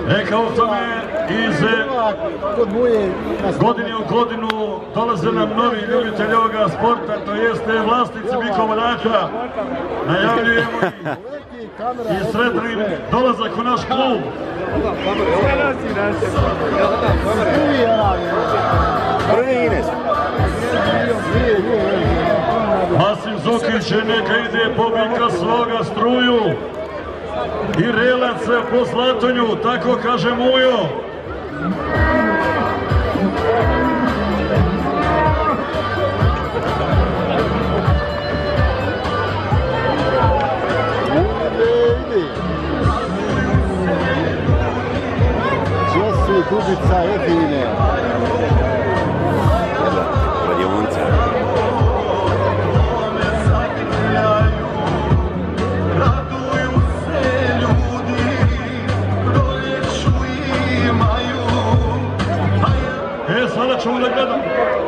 Rekao sam je, iz godine u godinu dolaze nam novi ljubitelji ovoga sporta, to jeste vlasnici Bikovoljaka. Najavljujemo i sretan im dolazak u naš klub. Masim Zokić neka ide pobika svoga struju i relac po Zlatonju, tako kaže Mujo. Jesi Kubica jedine. Radionca. Sada ćemo da gledamo.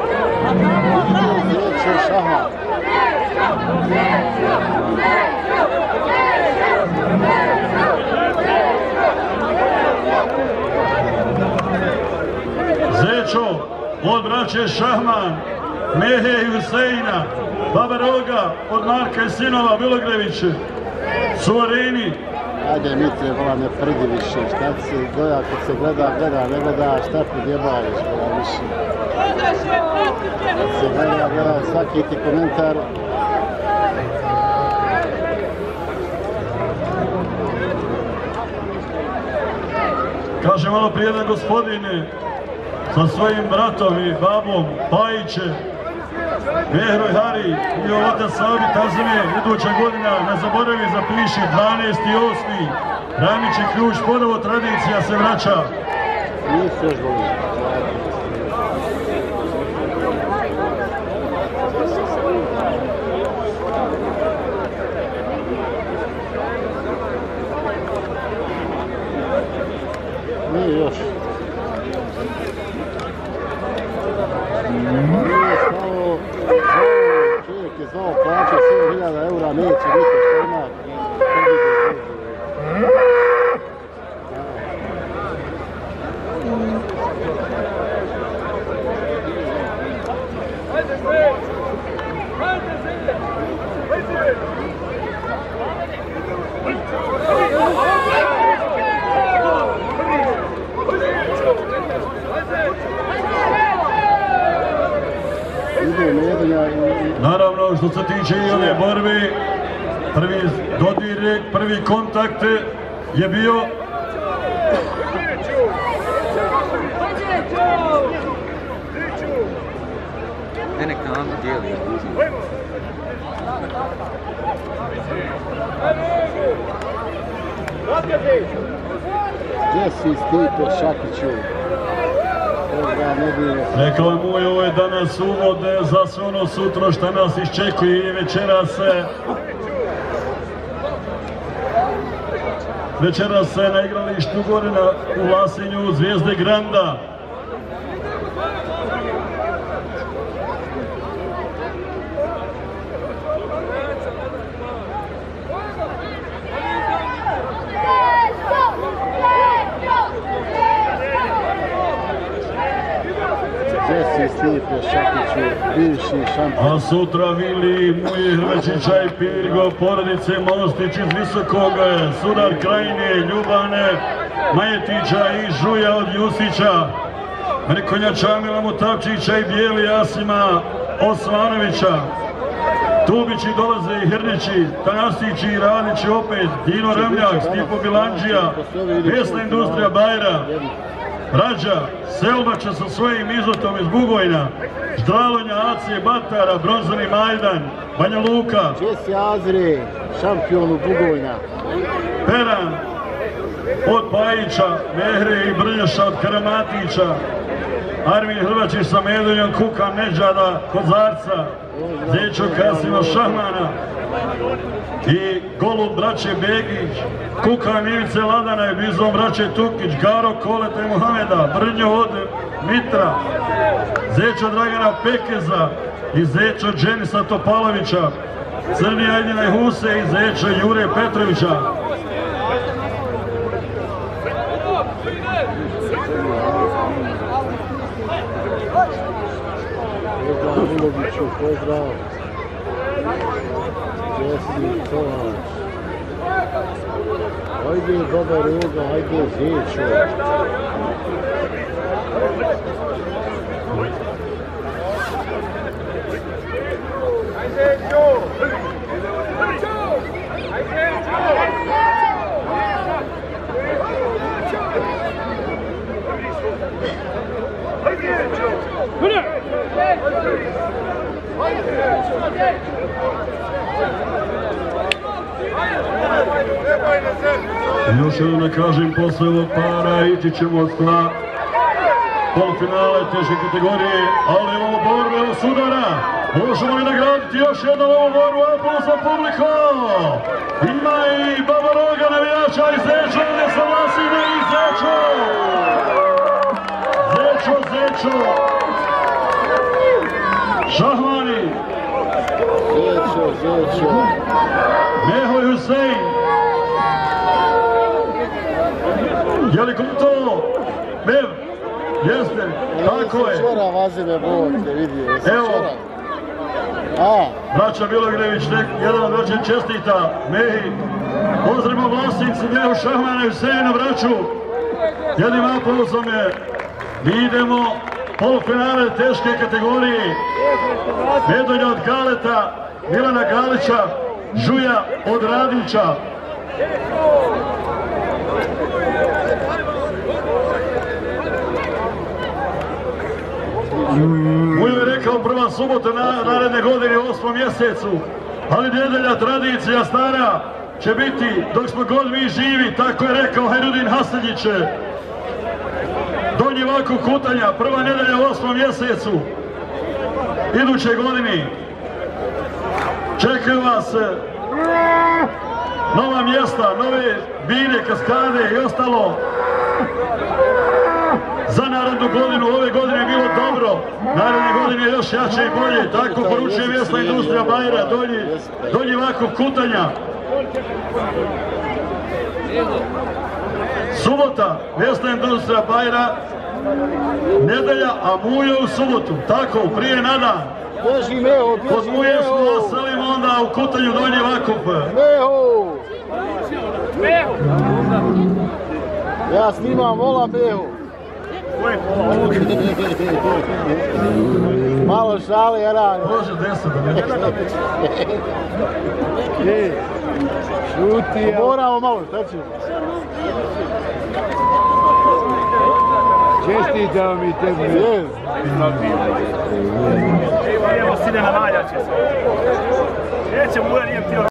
Zečo od braće Šahman, Mehe i Huseina, Baba Roga od Marka i sinova Bilogrević, Suvereni. Ajde, Mitre, vola ne prdi više, šta se gleda, kad se gleda, ne gleda, šta podjebaješ, vola više. Kad se gleda, svaki ti komentar. Kaže malo prije jedan gospodine sa svojim bratom i babom, Pajiće, Mehroj Hari i otac Sabi Tazime, iduća godina, ne zaboravi, zapiši 12.8. Ramić i ključ, ponovo tradicija se vraća. Nisu još boli. Nije još. Čovjek je znao plaća 7.000 eura, neće biti što ima. Naravno, što se tiče i ove borbe, prvi dodir, prvi kontakt je bio Gdje si Stipe Šakiću? Rekao je Mujo, ovo je danas uvod za sve ono sutra što nas iščekuje i večeras se na igralištu gore u Lasinju Zvijezde Granda. A sutra Vili, Muji Hrvečića i Pirgo, porodice Mostić iz Visokog, Sudar Krajine, Ljubane, Majetića i Žuja od Jusića, Mrkonja Čamila Mutavčića i Bijeli Jasima Osmanovića. Tubići dolaze i Hrnići, Tanasići i Radići opet, Dino Ramljak, Stipo Bilanđija, Vesna industrija Bajra, Rađa, Selbača sa svojim izotom iz Bugojna, Ždralonja, Acije, Batara, Bronzani Majdan, Banja Luka. Česi Azri, šampionu Bugojna. Peran od Pajića, Mehre i Brnjaša od Karamatića, Armin Hrvačić sa Medunjom, Kukan Neđada, Kozarca, Zečo Kasima Šahmana i Golub braće Begić, Kukan Ivice Ladana i Bizon braće Tukić, Garo Koleta i Muhameda, Brnjo od Mitra, Zečo Dragana Pekeza i Zečo Dženisa Topalovića, Crni Ajdina i Huse i Zečo Jure Petrovića. Pozdrav Miloviću, pozdrav. Jesi, Tomaš. Ajde Baba Ruga, ajde Zečo. Još jednom da kažem, posle ovog para ići ćemo na polufinale teže kategorije, ali ovo borbe, ovo sudara, možemo li nagraditi još jednom ovu borbu, aplauz za publiku! Ima i Baba Roga navijača i Zečo, ovdje sa Vlasina i Zečo! Zečo! Šahmani! Zečo! Mehoj Husein! Je li gotovo? Mev? Jeste, tako je. Čora vazime Bog, te vidio. Evo, braća Bilogrević, jedan od braća čestita, Mehi. Pozdravimo vlasnici Mehu Šahmana i Huseina, braću. Jednim aplauzom je, mi idemo polufinale teške kategorije. Medalja od Galeta, Milana Galića, Žuja od Radića. Mujo je rekao prva subota naredne godine u 8. mjesecu, ali nedelja tradicija stara će biti dok smo god mi živi, tako je rekao Hajrudin Haseljić. Donji Vakuf Kutanja, prva nedelja u 8. mjesecu iduće godine. Čekaju vas nova mjesta, nove bine, kaskade i ostalo. Za narednu godinu, ove godine je bilo dobro, naredne godine je još jače i bolje, tako poručuje Mjesna industrija Bajra, Donji Vakuf Kutanja. Subota, Mjesna industrija Bajra, nedelja, a Mujo u subotu, tako, prije na dan. Kod Muje smo selimo onda u Kutanju Donji Vakuf. Ja snimam, vola Mehu. Malo šali, jedan. Može 10 da ne. Šuti. Moramo malo, šta ćemo? Čestitam i tebi. Evo sine na Maljače. Neće mu nije htio.